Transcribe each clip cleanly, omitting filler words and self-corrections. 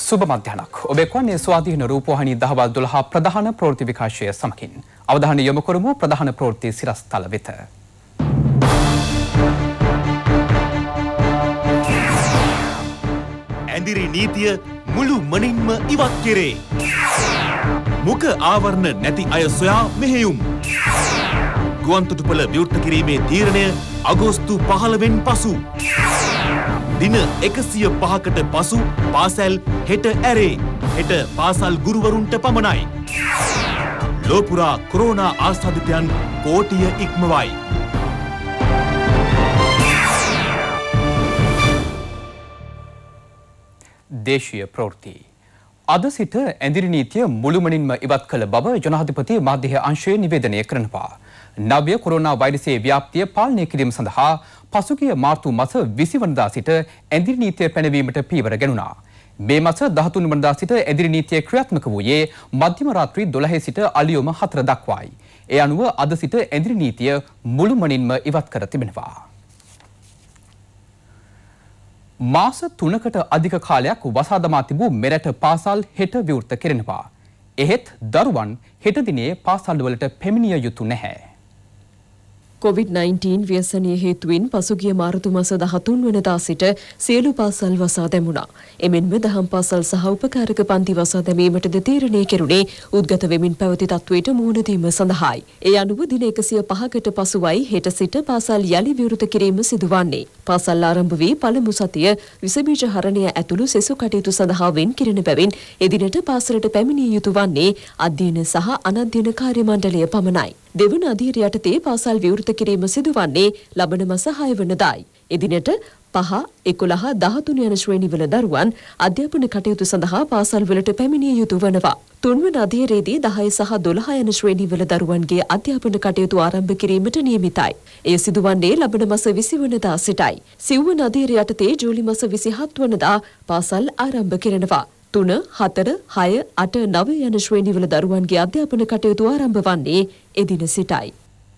සුබ මධ්‍යහනක්. ඔබ එක්වන්නේ ස්වාධීන රූපවාහිනී දහවල් 12 ප්‍රධාන ප්‍රවෘත්ති විකාශය සමගින්. අවධානය යොමු කරමු ප්‍රධාන ප්‍රවෘත්ති සිරස්තල වෙත. ඇඳිරි නීතිය මුළු මනින්ම ඉවත් කෙරේ. මුඛ ආවරණ නැති අය සොයා මෙහෙයුම්. ගුවන්තොටුපළ විවෘත කිරීමේ තීරණය අගෝස්තු 15 වෙනි පසු. දින 105කට පසු පාසල් හෙට ඇරේ. හෙට පාසල් ගුරුවරුන්ට පමණයි. ලෝපුරා කොරෝනා ආසාදිතයන් කෝටිය ඉක්මවයි. දේශීය ප්‍රවෘත්ති. අද සිට ඇඳිරි නීතිය මුළුමනින්ම ඉවත් කළ බව ජනාධිපති මාධ්‍ය අංශය නිවේදනය කරනවා. නව්‍ය කොරෝනා වෛරසයේ ව්‍යාප්තිය පාලනය කිරීම සඳහා පසුගිය මාර්තු මාස 20 වනදා සිට ඇඳිරි නීතිය පැනවීමට පියවර ගැනුණා. මේ මාස 13 වනදා සිට ඇඳිරි නීතිය ක්‍රියාත්මක වූයේ මධ්‍යම රාත්‍රී 12 සිට අලියොම 4 දක්වායි. ඒ අනුව අද සිට ඇඳිරි නීතිය මුළුමනින්ම ඉවත් කර තිබෙනවා. මාස 3කට අධික කාලයක් වසා දමා තිබූ මෙරට පාසල් හෙට විවෘත කෙරෙනවා. එහෙත් දරුවන් හෙට දිනේ පාසල්වලට පැමිණිය යුතු නැහැ. COVID-19 ව්‍යසනය හේතුවෙන් පසුගිය මාර්තු මාස 13 වනදා සිට සියලු පාසල් වසා දැමුණා. එමෙන්ම දහම් පාසල් සහ උපකාරක පන්ති වසා දැමීමටද තීරණය කෙරුණේ උද්ගත වෙමින් පැවති තත්ත්වයට මුහුණ දීම සඳහායි. ඒ අනුව දින 105කට පසුවයි හෙට සිට පාසල් යලි විවෘත කිරීම සිදුවන්නේ. පාසල් ආරම්භ වී පළමු සතිය විස බීජ හරණය ඇතුළු සෙසු කටයුතු සඳහා වෙන් කිරීම බැවින් එදිනට පාසලට පැමිණිය යුතු වන්නේ අධ්‍යයන සහ අනධ්‍යයන කාර්ය මණ්ඩලය පමණයි. දෙවන අධීර යටතේ පාසල් විවෘත කිරීම සිදුවන්නේ ලබන මාස 6 වෙනිදායි. එදිනට 5, 11, 13 යන ශ්‍රේණිවල දරුවන් අධ්‍යාපන කටයුතු සඳහා පාසල් වලට පැමිණිය යුතු වනවා. 3 වන අධීරයේදී 10 සහ 12 යන ශ්‍රේණිවල දරුවන්ගේ අධ්‍යාපන කටයුතු ආරම්භ කිරීමට නියමිතයි. එය සිදුවන්නේ ලබන මාස 20 වෙනිදා සිටයි. සිව්වන අධීර යටතේ ජූලි මාස 27 වෙනිදා පාසල් ආරම්භ කරනවා. 3, 4, 6, 8, 9 යන ශ්‍රේණිවල දරුවන්ගේ අධ්‍යාපන කටයුතු ආරම්භ වන්නේ එදින සිටයි.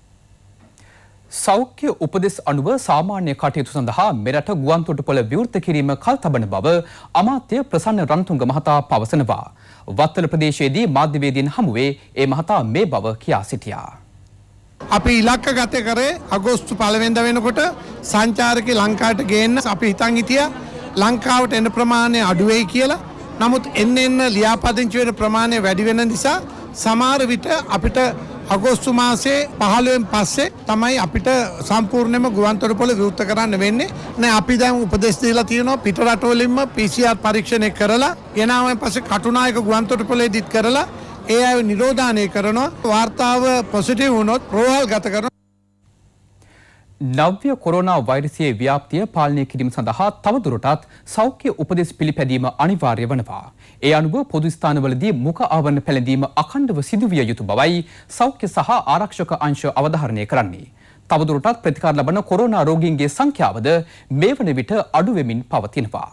සෞඛ්‍ය උපදෙස් අනුව සාමාන්‍ය කටයුතු සඳහා මෙරට ගුවන්තොටුපළ විවෘත කිරීම කල් තබන බව අමාත්‍ය ප්‍රසන්න රන්තුංග මහතා පවසනවා. වත්තල ප්‍රදේශයේදී මාධ්‍යවේදීන් හමුවේ ඒ මහතා මේ බව කියා සිටියා. අපි ඉලක්කගත කරේ අගෝස්තු 1 වෙනිදා වෙනකොට සංචාරකී ලංකාවට ගේන්න අපි හිතන් හිටියා ලංකාවට එන ප්‍රමාණය අඩු වෙයි කියලා. නමුත් එන්න ලියාපදිංචි වෙන ප්‍රමාණය වැඩි වෙන නිසා සමහර විට අපිට අගෝස්තු මාසේ 15 වෙනි පස්සේ තමයි අපිට සම්පූර්ණයෙන්ම ගුවන්තොටුපළ විවෘත කරන්න වෙන්නේ. නෑ අපි දැන් උපදෙස් දීලා තියෙනවා පිට රටවලින්ම PCR පරීක්ෂණය කරලා ගෙනාවෙන් පස්සේ කටුනායක ගුවන්තොටුපළේදීත් කරලා ඒ අය නිරෝධානය කරනවා. වාර්තාව පොසිටිව් වුණොත් රෝහල් ගත කරනවා. නව්‍ය කොරෝනා වෛරසයේ ව්‍යාප්තිය පාලනය කිරීම සඳහා තවදුරටත් සෞඛ්‍ය උපදෙස් පිළිපැදීම අනිවාර්ය වනවා. ඒ අනුව පොදු ස්ථානවලදී මුඛ ආවරණ පැළඳීම අඛණ්ඩව සිදුවිය යුතු බවයි සෞඛ්‍ය සහ ආරක්ෂක අංශ අවධාරණය කරන්නේ. තවදුරටත් ප්‍රතිකාර ලබන කොරෝනා රෝගීන්ගේ සංඛ්‍යාවද මේ වන විට අඩු වෙමින් පවතිනවා.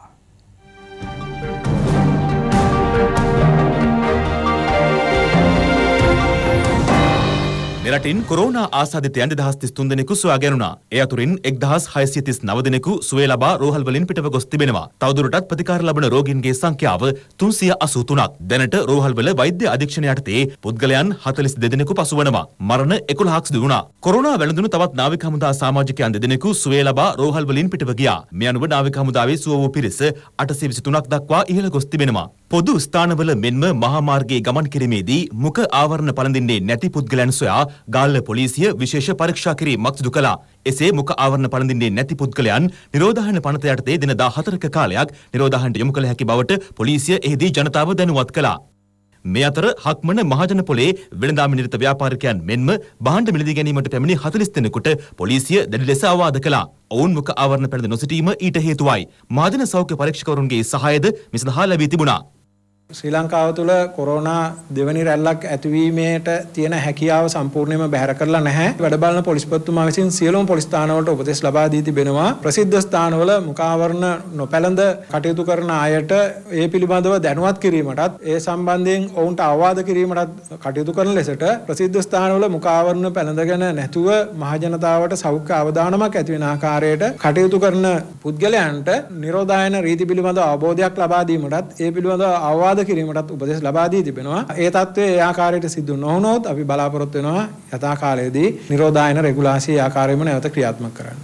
මෙරටින් කොරෝනා ආසාදිතයන් 2033 දෙනෙකු සොයා ගැනුණා. ඒ අතුරින් 1639 දෙනෙකු සුවය ලබා රෝහල් වලින් පිටව ගොස් තිබෙනවා. තවදුරටත් ප්‍රතිකාර ලබන රෝගීන්ගේ සංඛ්‍යාව 383ක්. දැනට රෝහල්වල වෛද්‍ය අධීක්ෂණය යටතේ පුද්ගලයන් 42 දෙනෙකු පසුවනවා. මරණ 11ක් සිදු වුණා. කොරෝනා වැළඳුණු තවත් නාවික හමුදා සමාජිකයන් 2 දෙනෙකු සුවය ලබා රෝහල් වලින් පිටව ගියා. මේ අනුව නාවික හමුදාවේ සුව වූ පිරිස 823ක් දක්වා ඉහළ ගොස් තිබෙනවා. පොදු ස්ථානවල මෙන්ම මහා මාර්ගයේ ගමන් කිරීමේදී මුඛ ආවරණ පළඳින්නේ නැති පුද්ගලයන් සොයා ගාල්ල පොලිසිය විශේෂ පරීක්ෂා කිරීමක් සිදු කළා. එසේ මුඛ ආවරණ පළඳින්නේ නැති පුද්ගලයන් නිරෝධායන පනත යටතේ දින 14ක කාලයක් නිරෝධායනට යොමු කළ හැකි බවට පොලිසිය එහිදී ජනතාව දැනුවත් කළා. මේ අතර හක්මන මහජන පොලේ වෙළඳාම නිරත ව්‍යාපාරිකයන් මෙන්ම භාණ්ඩ මිලදී ගැනීමට පැමිණි 40 දෙනෙකුට පොලිසිය දැඩි ලෙස අවවාද කළා. ඔවුන් මුඛ ආවරණ පැළඳ නොසිටීම ඊට හේතුවයි. මහජන සෞඛ්‍ය පරීක්ෂකවරුන්ගේ සහායද මේ සඳහා ලැබී තිබුණා. ශ්‍රී ලංකාව තුළ කොරෝනා දෙවනි රැල්ලක් ඇතිවීමට තියෙන හැකියාව සම්පූර්ණයෙන්ම බැහැර කරලා නැහැ. වැඩ බලන පොලිස්පතිතුමා විසින් සියලුම පොලිස් ස්ථානවලට උපදෙස් ලබා දී තිබෙනවා. ප්‍රසිද්ධ ස්ථානවල මුඛාවරණ නොපැළඳ කටයුතු කරන අයට ඒ පිළිබඳව දැනුවත් කිරීමටත් ඒ සම්බන්ධයෙන් ඔවුන්ට අවවාද කිරීමටත් කටයුතු කරන ලෙසට ප්‍රසිද්ධ ස්ථානවල මුඛාවරණ පැළඳගෙන නැතුව මහජනතාවට සෞඛ්‍ය අවදානමක් ඇති වෙන ආකාරයට කටයුතු කරන පුද්ගලයන්ට නිරෝධායන රීති පිළිබඳව අවබෝධයක් ලබා දීමටත් ඒ පිළිබඳව අවවාද කිරීමටත් උපදෙස් ලබා දී තිබෙනවා. ඒ තත්ත්වයේ ඒ ආකාරයට සිදු නොවුනොත් අපි බලාපොරොත්තු වෙනවා යථා කාලයේදී නිරෝධායන රෙගුලාසිය ආකාරයෙන්ම නැවත ක්‍රියාත්මක කරන්න.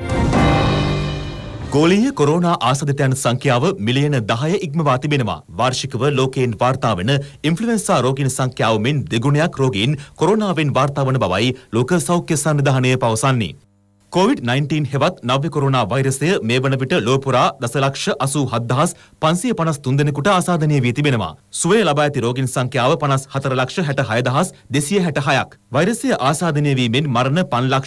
ගෝලීය කොරෝනා ආසාදිතයන් සංඛ්‍යාව මිලියන 10 ඉක්මවා තිබෙනවා. වාර්ෂිකව ලෝකයෙන් වාර්තා වන ඉන්ෆ්ලුවෙන්සා රෝගීන් සංඛ්‍යාව මෙන් දෙගුණයක් රෝගීන් කොරෝනාවෙන් වාර්තා වන බවයි ලෝක සෞඛ්‍ය සංවිධානය පවසන්නේ. COVID-19 හෙවත් නව්‍ය කොරෝනා වෛරසය මේ වන විට ලෝපුරා 10,87,553 දෙනෙකුට ආසාදනය වී තිබෙනවා. සුවය ලබා ඇති රෝගීන් සංඛ්‍යාව 54,66,266ක්. වෛරසය ආසාදනය වීමෙන් මරණ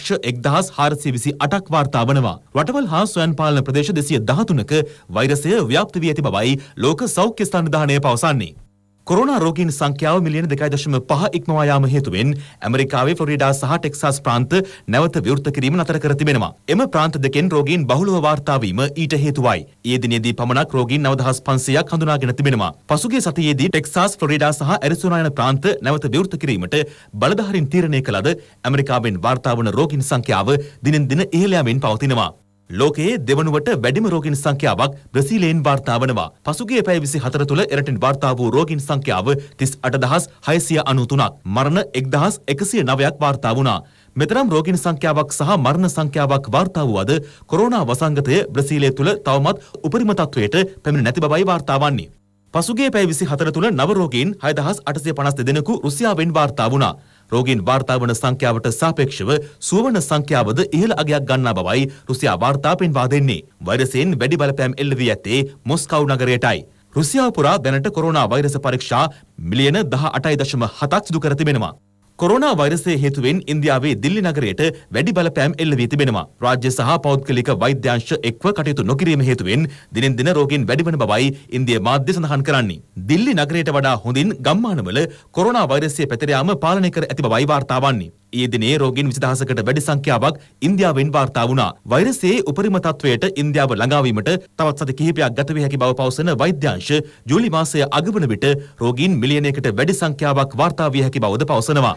5,01,428ක් වාර්තා වනවා. රටවල් හා ස්වයං පාලන ප්‍රදේශ 213ක වෛරසය ව්‍යාප්ත වී ඇති බවයි ලෝක සෞඛ්‍ය සංවිධානය පවසන්නේ. කොරෝනා රෝගීන් සංඛ්‍යාව මිලියන 2.5 ඉක්මවා යාම හේතුවෙන් ඇමරිකාවේ ෆ්ලොරිඩා සහ ටෙක්සාස් ප්‍රාන්ත නැවත විවෘත කිරීම නතර කර තිබෙනවා. එම ප්‍රාන්ත දෙකෙන් රෝගීන් බහුලව වාර්තා වීම ඊට හේතුවයි. ඊයේ දිනේදී පමණක් රෝගීන් 9,500ක් හඳුනාගෙන තිබෙනවා. පසුගිය සතියේදී ටෙක්සාස්, ෆ්ලොරිඩා සහ ඇරිසෝනා යන ප්‍රාන්ත නැවත විවෘත කිරීමට බලධාරීන් තීරණය කළද ඇමරිකාවෙන් වාර්තා වන රෝගීන් සංඛ්‍යාව දිනෙන් දින ඉහළ යමින් පවතිනවා. ලෝකයේ දෙවනුවට වැඩිම රෝගීන් සංඛ්‍යාවක් බ්‍රසීලයෙන් වාර්තා වනවා. පසුගිය පැය 24 තුළ එරටින් වාර්තා වූ රෝගීන් සංඛ්‍යාව 38,693ක්. මරණ 1,109ක් වාර්තා වුණා. මෙතරම් රෝගීන් සංඛ්‍යාවක් සහ මරණ සංඛ්‍යාවක් වාර්තා වූ අද කොරෝනා වසංගතය බ්‍රසීලය තුළ තවමත් උපරිම තත්වයට පැමිණ නැති බවයි වාර්තා වන්නේ. පසුගිය පැය 24 තුළ නව රෝගීන් 6,852 දෙනෙකු රුසියාවෙන් වාර්තා වුණා. රෝගීන් වාර්තා වන සංඛ්‍යාවට සාපේක්ෂව සුවවන සංඛ්‍යාවද ඉහළ අගයක් ගන්නා බවයි රුසියා වාර්තා පෙන්වා දෙන්නේ. වෛරසයෙන් වැඩි බලපෑම් එල්ල වී ඇත්තේ මොස්කව් නගරයටයි. රුසියාව පුරා දැනට කොරෝනා වෛරස පරීක්ෂා මිලියන 18.7ක් සිදු කර තිබෙනවා. කොරෝනා වෛරසය හේතුවෙන් ඉන්දියාවේ දිල්ලි නගරයට වැඩි බලපෑම් එල්ල වී තිබෙනවා. රාජ්‍ය සහ පෞද්ගලික වෛද්‍යාංශ එක්ව කටයුතු නොකිරීම හේතුවෙන් දිනෙන් දින රෝගීන් වැඩි වන බවයි ඉන්දිය මාධ්‍ය සඳහන් කරන්නේ. දිල්ලි නගරයට වඩා හොඳින් ගම්මානවල කොරෝනා වෛරසය පැතිර යාම පාලනය කර ඇති බවයි වාර්තා වන්නේ. ඊයේ දිනේ රෝගීන් 20,000කට වැඩි සංඛ්‍යාවක් ඉන්දියාවෙන් වාර්තා වුණා. වෛරසයේ උපරිම තත්වයට ඉන්දියාව ළඟා වීමට තවත් සති කිහිපයක් ගත විය හැකි බව පවසන වෛද්‍යාංශ ජූලි මාසය අග වන විට රෝගීන් මිලියනයකට වැඩි සංඛ්‍යාවක් වාර්තා විය හැකි බවද පවසනවා.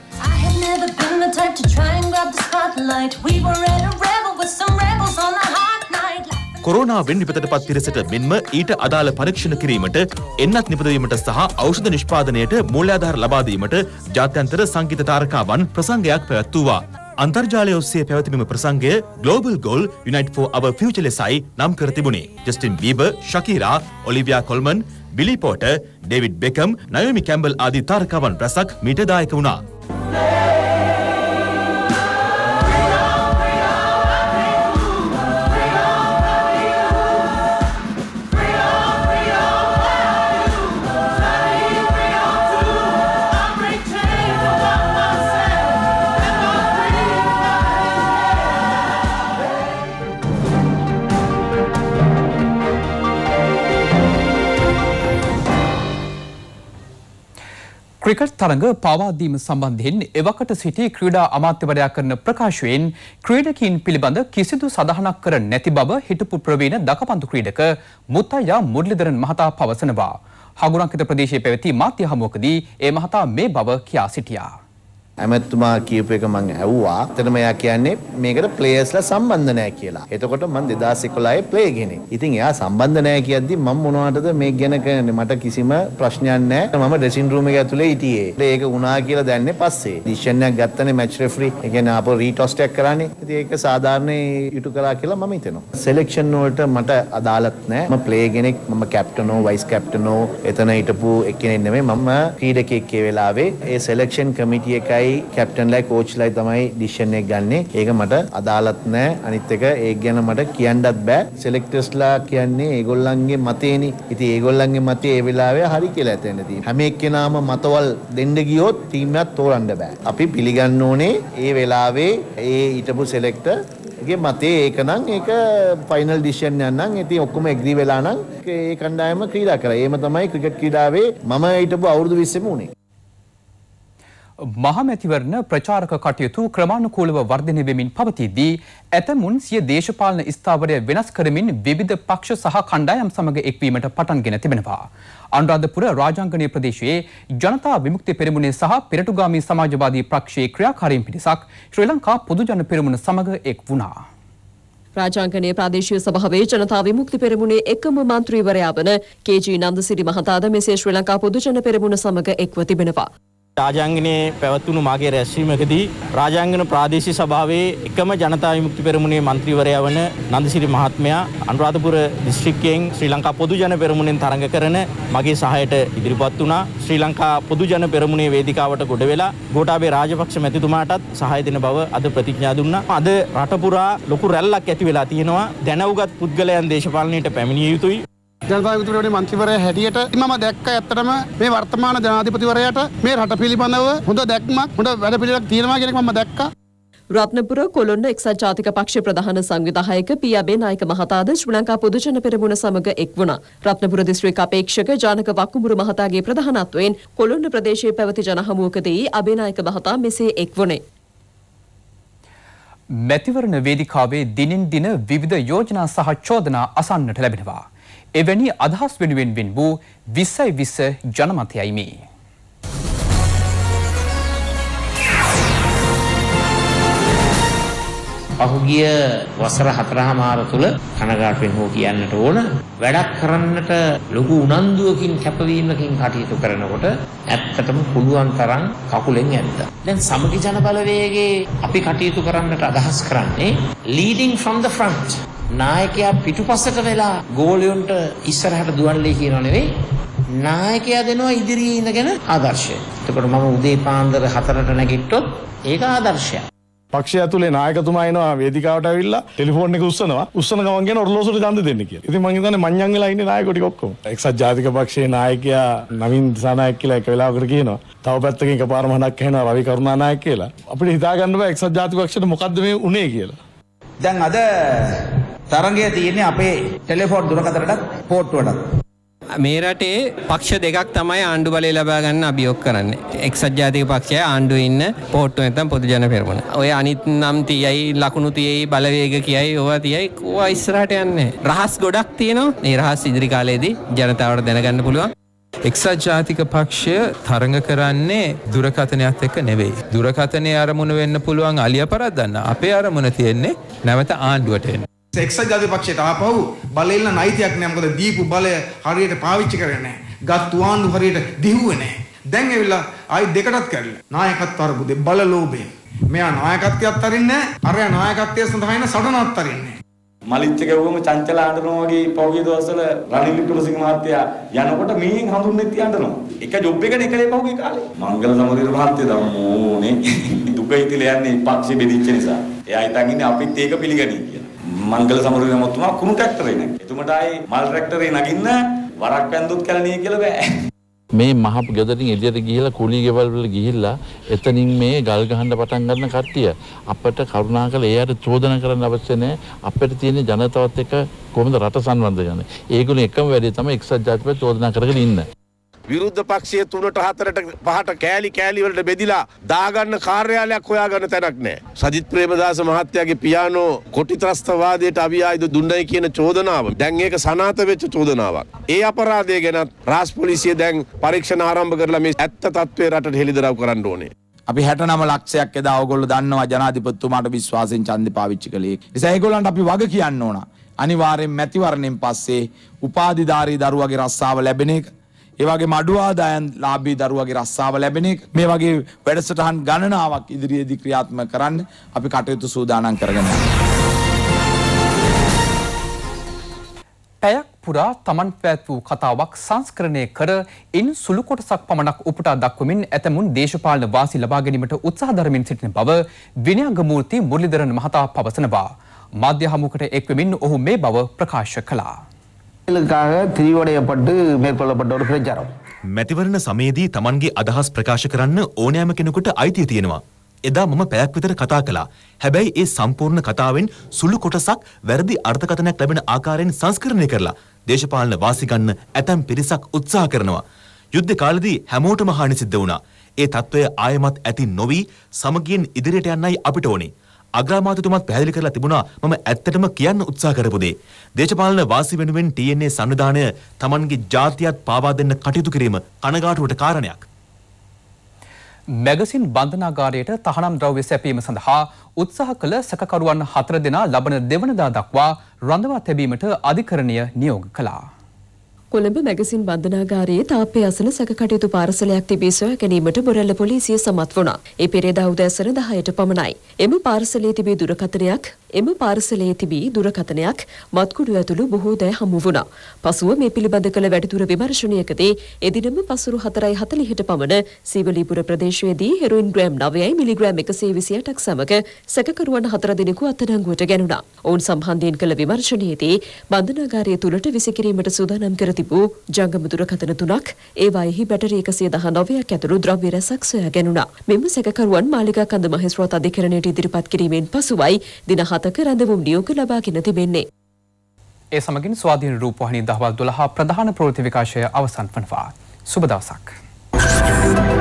කොරෝනාවෙන් විපතටපත් පිරිසට මෙන්ම ඊට අදාළ පරීක්ෂණ කිරීමට එන්නත් නිපදවීමට සහ ඖෂධ නිෂ්පාදනයට මූල්‍යාධාර ලබා දීමට ජාත්‍යන්තර සංගීත තාරකාවන් ප්‍රසංගයක් පැවැත්වුවා. අන්තර්ජාලය ඔස්සේ පැවති මෙම ප්‍රසංගය Global Goal Unite for Our Future ලෙසයි නම් කර තිබුණේ. Justin බීබර්, ශකීරා, Olivia Colman, Billy Porter, David Beckham, Naomi Campbell ආදී තාරකාවන් රැසක් මීට දායක වුණා. ක්‍රිකට් තරඟ පවාදීම සම්බන්ධයෙන් එවකට සිටි ක්‍රීඩා අමාත්‍යවරයා කරන ප්‍රකාශයෙන් ක්‍රීඩකීන් පිළිබඳ කිසිදු සඳහනක් කර නැති බව හිටපු ප්‍රවීණ දකපන්දු ක්‍රීඩක මුත්තයියා මුරලිදරන් මහතා පවසනවා. හගුරංකිත ප්‍රදේශයේ පැවති මාධ්‍ය හමුවකදී ඒ මහතා මේ බව කියා සිටියා. ඇමතුමා කියපු එක මම ඇහුවා. එතනම එයා කියන්නේ මේකට ප්ලේයර්ස්ලා සම්බන්ධ නැහැ කියලා. එතකොට මම 2011 ප්ලේ කෙනෙක්. ඉතින් එයා සම්බන්ධ නැහැ කියද්දි මම මොනවටද මේ ගැන කියන්නේ මට කිසිම ප්‍රශ්නයක් නැහැ. මම ඩ්‍රෙසින් රූම් එක ඇතුලේ හිටියේ. ඒක වුණා කියලා දැනන්නේ පස්සේ. ඩිසිෂන් එකක් ගත්තනේ මැච් රෙෆරි. ඒ කියන්නේ ආපහු රීටොස්ට් එකක් කරානේ. ඉතින් ඒක සාධාරණ යුතු කරා කියලා මම හිතනවා. සිලෙක්ෂන් වලට මට අදාළත් නැහැ. මම ප්ලේ කෙනෙක්. මම කැප්ටනෝ වයිස් කැප්ටනෝ එතන හිටපු එක්කෙනෙක් නෙමෙයි. මම ක්‍රීඩකයෙක් ඒ වෙලාවේ ඒ සිලෙක්ෂන් කමිටි එකයි කැප්ටන්ලයි කෝච්ලයි තමයි ඩිසිෂන් එක ගන්නෙ. ඒක මට අදාළත් නැහැ. අනිත් එක ඒක ගැන මට කියන්නත් බෑ. සිලෙක්ටර්ස්ලා කියන්නේ ඒගොල්ලන්ගේ මතේනේ. ඉතින් ඒගොල්ලන්ගේ මතේ ඒ වෙලාවේ හරි කියලා හිතෙන්න තියෙනවා. හැම එක්කෙනාම මතවල් දෙන්න ගියොත් ටීම් එකක් තෝරන්න බෑ. අපි පිළිගන්න ඕනේ ඒ වෙලාවේ ඒ හිටපු සිලෙක්ටර් ඒකේ මතේ ඒක නම් ඒක ෆයිනල් ඩිසිෂන් එකක් නම් ඉතින් ඔක්කොම එග්‍රී වෙලා නම් ඒ කණ්ඩායම ක්‍රීඩා කරා. ඒම තමයි ක්‍රිකට් ක්‍රීඩාවේ මම හිටපු අවුරුදු 20ෙම උනේ. මහමැතිවරණ ප්‍රචාරක කටයුතු ක්‍රමානුකූලව වර්ධනය වෙමින් පවතිද්දී ඇතමුන් සිය දේශපාලන ස්ථාවරය වෙනස් කරමින් විවිධ පක්ෂ සහ කණ්ඩායම් සමග එක්වීමට පටන්ගෙන තිබෙනවා. අනුරාධපුර රාජාංගනීය ප්‍රදේශයේ ජනතා විමුක්ති පෙරමුණේ සහ පෙරටුගාමී සමාජවාදී පක්ෂයේ ක්‍රියාකාරීන් පිරිසක් ශ්‍රී ලංකා පොදුජන පෙරමුණ සමග එක් වුණා. රාජාංගනීය ප්‍රාදේශීය සභාවේ ජනතා විමුක්ති පෙරමුණේ එකම මන්ත්‍රීවරයා වන කේ.ජී. නන්දසිරි මහතාද මෙසේ ශ්‍රී ලංකා පොදුජන පෙරමුණ සමග එක්ව තිබෙනවා. රාජාංගනයේ පැවතුණු මාගේ රැස්වීමකදී රාජාංගන ප්‍රාදේශීය සභාවේ එකම ජනතා විමුක්ති පෙරමුණේ මන්ත්‍රීවරයා වන නන්දසිරි මහත්මයා අනුරාධපුර දිස්ත්‍රික්කයෙන් ශ්‍රී ලංකා පොදුජන පෙරමුණෙන් තරඟ කරන මගේ සහායට ඉදිරිපත් වුණා. ශ්‍රී ලංකා පොදුජන පෙරමුණේ වේදිකාවට ගොඩ වෙලා ගෝඨාභය රාජපක්ෂ මැතිතුමාටත් සහාය දෙන බව අද ප්‍රතිඥා දුන්නා. අද රට පුරා ලොකු රැල්ලක් ඇති වෙලා තියෙනවා. දැනුගත් පුද්ගලයන් දේශපාලනයට පැමිණිය යුතුයි. ජනතා විමුක්ති පෙරමුණේ මන්ත්‍රීවරයා හැටියට මම දැක්ක ඇත්තටම මේ වර්තමාන ජනාධිපතිවරයාට මේ රට පිළිබඳව හොඳ දැක්මක් හොඳ වැඩපිළිවෙලක් තියෙනවා කියන එක මම දැක්කා. රත්නපුර කොළොන්න එක්සත් ජාතික පක්ෂ ප්‍රධාන සංවිධායක පියාබේ නායක මහතාද ශ්‍රී ලංකා පොදුජන පෙරමුණ සමග එක් වුණා. රත්නපුර දිස්ත්‍රික් අපේක්ෂක ජානක වක්කුඹුරු මහතාගේ ප්‍රධානත්වයෙන් කොළොන්න ප්‍රදේශයේ පැවති ජනහමුවකදී අබේනායක මහතා මෙසේ එක් වුණේ. මැතිවරණ වේදිකාවේ දිනින් දින විවිධ යෝජනා සහ චෝදනා අසන්නට ලැබෙනවා. එවැනි අදහස් වෙනුවෙන් වෙන් වූ 20/20 ජනමතයයි මේ. පහුගිය වසර 4මාර තුල කනගාටුවෙන් හෝ කියන්නට ඕන වැඩක් කරන්නට ලොකු උනන්දුවකින් කැපවීමකින් කටයුතු කරනකොට ඇත්තටම පුළුවන් තරම් කකුලෙන් ඇද්දා. දැන් සමගි ජන බලවේගයේ අපි කටයුතු කරන්නට අදහස් කරන්නේ leading from the front. නායකයා පිටුපසට වෙලා ගෝලියොන්ට ඉස්සරහට දුවන්නේ කියනව නෙවෙයි. නායකයා දෙනවා ඉදිරියේ ඉඳගෙන ආදර්ශය. එතකොට මම උදේ පාන්දර 4ට නැගිට්ටොත් ඒක ආදර්ශයක්. පක්ෂය ඇතුලේ නායකතුමා එනවා වේදිකාවට ඇවිල්ලා ටෙලිෆෝන් එක උස්සනවා. උස්සන ගමන් කියන ඔරලෝසුවට ඡන්ද දෙන්න කියලා. ඉතින් මං හිතන්නේ මඤ්ඤම් වෙලා ඉන්නේ නායකයෝ ටික ඔක්කොම. එක්සත් ජාතික පක්ෂයේ නායකයා නවීන් දිසානායක කියලා එක වෙලාවකට කියනවා. තව පැත්තකින් එකපාරම හඬක් ඇහෙනවා රවි කරුණානායක කියලා. අපිට හිතා ගන්න බෑ එක්සත් ජාතික පක්ෂයට මොකද්ද මේ උනේ කියලා. දැන් අද තරගය තියෙන්නේ අපේ ටෙලිෆෝන් දුරකථනටත් පෝට්ටුවටත්. මේ රටේ පක්ෂ දෙකක් තමයි ආණ්ඩු බලය ලබා ගන්න අභියෝග කරන්නේ. එක්සත් ජාතික පක්ෂය ආණ්ඩුවේ ඉන්න පොට්ටු නැත්නම් පොදුජන පෙරමුණ. ඔය අනිත් නම් තියයි ලකුණු තියයි බලවේග කියයි ඕවා තියයි කොවා ඉස්සරහට යන්නේ. රහස් ගොඩක් තියෙනවා. මේ රහස් ඉදිරි කාලේදී ජනතාවට දැනගන්න පුළුවන්. එක්සත් ජාතික පක්ෂය තරඟ කරන්නේ දුරකථනයත් එක්ක නෙවෙයි. දුරකථනයේ අරමුණ වෙන්න පුළුවන් අලිය පරද්දන්න. අපේ අරමුණ තියෙන්නේ නැවත ආණ්ඩුවට එන්න. එක්සත් ජාතික පක්ෂයට ආපහු බලෙල්ල නයිතියක් නෑ. මොකද දීපු බලය හරියට පාවිච්චි කරන්නේ නෑ. ගත්තු ආණ්ඩු හරියට දිහුවේ නෑ. දැන් ඇවිල්ලා ආයි දෙකටත් කැඩිලා. නායකත්ව අරබුදේ බල ලෝභය. මෙයා නායකත්වයට අරින්නේ නෑ. අරයා නායකත්වයේ සඳහා ඉන්න සටනත් අරින්නේ නෑ. මලිච්ච ගැවුවම චංචල ආඬනවා වගේ පෞද්ගලික දවස්වල රනිල් වික්‍රමසිංහ මහත්තයා යනකොට මීන් හඳුන්නෙත් යඬනවා. එක ජොබ් එකනේ කලේ පෞද්ගලික කාලේ. මංගල සමරීර මහත්තයා තමයි දුක හිතිලා යන්නේ පක්ෂෙ බෙදිච්ච නිසා. එයා හිතන් ඉන්නේ අපිත් ඒක පිළිගනී කියලා. මංගල සමරීර මහත්මයා කුණු ට්‍රැක්ටරේ නෑ. එතුමට ආයේ මල් ට්‍රැක්ටරේ නගින්න වරක් වැන්දුත් කලණිය කියලා බෑ. මේ මහ ගෙදරින් එළියට ගිහිලා කුලී ගෙවල් වල ගිහිල්ලා එතනින් මේ ගල් ගහන්න පටන් ගන්න කට්ටිය අපිට කරුණාකරලා එයාට චෝදනා කරන්න අවශ්‍ය නැහැ. අපිට තියෙන ජනතාවත් එක්ක කොහොමද රට සංවර්ධනය කරන්නේ? ඒගොල්ලෝ එකම වැඩේ තමයි එක්සත් ජාතික පක්ෂය චෝදනා කරගෙන ඉන්න. විරුද්ධ පක්ෂයේ 3ට 4ට 5ට කෑලි වලට බෙදිලා දාගන්න කාර්යාලයක් හොයාගන්න තැනක් නැහැ. සජිත් ප්‍රේමදාස මහත්තයාගේ පියානෝ කොටි ත්‍රස්තවාදයට අවියායුධ දුන්නයි කියන චෝදනාව දැන් ඒක සනාථ වෙච්ච චෝදනාවක්. ඒ අපරාධය ගැන රාජ්‍ය පොලිසිය දැන් පරීක්ෂණ ආරම්භ කරලා මේ ඇත්ත තත්ත්වය රටට හෙළිදරව් කරන්න ඕනේ. අපි 69 ලක්ෂයක් එදා ඕගොල්ලෝ දන්නවා ජනාධිපතිතුමාට විශ්වාසයෙන් ඡන්දේ පාවිච්චි කළේ. ඒ නිසා ඒගොල්ලන්ට අපි වග කියන්න ඕන. අනිවාර්යෙන් මැතිවරණයෙන් පස්සේ උපාධිධාරී දරුවගේ රස්සාව ලැබෙන එක ඒ වගේම අඩු ආදායම් ලාභී දරුවගේ රස්සාව ලැබෙන එක මේ වගේ වැඩසටහන් ගණනාවක් ඉදිරියේදී ක්‍රියාත්මක කරන්න අපි කටයුතු සූදානම් කරගෙන යනවා. පැයක් පුරා තමන් පැවැත් වූ කතාවක් සංස්කරණය කර ඉන් සුළු කොටසක් පමණක් උපුටා දක්වමින් ඇතමුන් දේශපාලන වාසි ලබා ගැනීමට උත්සාහ දරමින් සිටින බව විනයගමූර්ති මුරලිදරන් මහතා පවසනවා. මාධ්‍ය හමුවකට එක්වෙමින් ඔහු මේ බව ප්‍රකාශ කළා. මැතිවරණ සමයේදී තමන්ගේ අදහස් ප්‍රකාශ කරන්න ඕනෑම කෙනෙකුට අයිතිය තියෙනවා. එදා මම පැයක් විතර කතා කළා. හැබැයි ඒ සම්පූර්ණ කතාවෙන් සුළු කොටසක් වැරදි අර්ථකථනයක් ලැබෙන ආකාරයෙන් සංස්කරණය කරලා දේශපාලන වාසි ගන්න ඇතැම් පිරිසක් උත්සාහ කරනවා. යුද්ධ කාලෙදී හැමෝටම හානි සිද්ධ වුණා. ඒ తত্ত্বය ආයමත් ඇති නොවි සමගියෙන් ඉදිරියට යන්නයි අපිට ඕනේ. අග්‍රාමාත්‍යතුමත් පැහැදිලි කරලා තිබුණා මම ඇත්තටම කියන්න උත්සාහ කරපු දේ. දේශපාලන වාසි වෙනුවෙන් TNA සංවිධානය Tamanගේ ජාතියත් පාවා දෙන්න කටයුතු කිරීම කනගාටුවට කාරණයක්. මැගසින් බන්ධනාගාරයට තහනම් ද්‍රව්‍ය සැපීම සඳහා උත්සාහ කළ සැකකරුවන් 4 දෙනා ලබන දෙවනදා දක්වා රඳවා තැබීමට අධිකරණය නියෝග කළා. කොළඹ මැගසින් බන්ධනාගාරයේ තාප්පය අසල සැකකටයුතු පාර්සලයක් තිබී සොයා ගැනීමට බොරැල්ල පොලිසිය සමත් වුණා. ඒ පෙරේදා උදෑසන 10ට පමණයි. එම පාර්සලයේ තිබී දුරකථනයක් මත්කුඩු ඇතුළු බොහෝ දෑ හමු වුණා. පසුව මේ පිළිබඳ කළ වැඩිදුර විමර්ශනයකදී එදිනම පසුරු 4:40ට පමණ සීවලීපුර ප්‍රදේශයේදී හෙරොයින් ග්‍රෑම් 9 මිලිග්‍රෑම් 128ක් සමග සැකකරුවන් 4 දෙනෙකු අත්අඩංගුවට ගැනුණා. ඔවුන් සම්බන්ධයෙන් කළ විමර්ශනයේදී බන්ධනාගාරය තුළට විසිකිරීමට සූදානම් කර තිබූ ජංගම දුරකථන 3ක් ඒවායෙහි බැටරි 119ක් ඇතුළු ද්‍රව්‍ය රැසක් සොයා ගැනුණා. මෙම සැකකරුවන් මාලිගා කන්ද මහේස්ත්‍රාත් අධිකරණයට ඉදිරිපත් කිරීමෙන් පසුවයි දින 7ක රැඳවුම් නියෝග ලබාගෙන තිබෙන්නේ. ඒ සමගින් ස්වාධීන රූපවාහිනී දහවල් 12 ප්‍රධාන ප්‍රවෘත්ති විකාශය අවසන් වනවා. සුබ දවසක්.